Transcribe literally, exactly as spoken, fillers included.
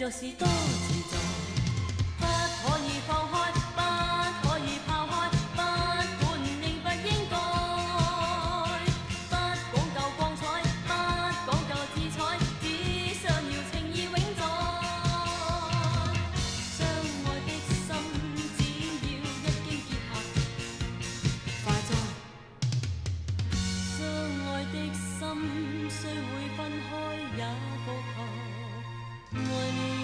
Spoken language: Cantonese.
就是多自在，不可以放開，不可以拋開，不管應不應該，不講究光彩，不講究姿彩，只想要情意永在。相愛的心，只要一經結合，化作相愛的心，雖會分開也復合。愛你。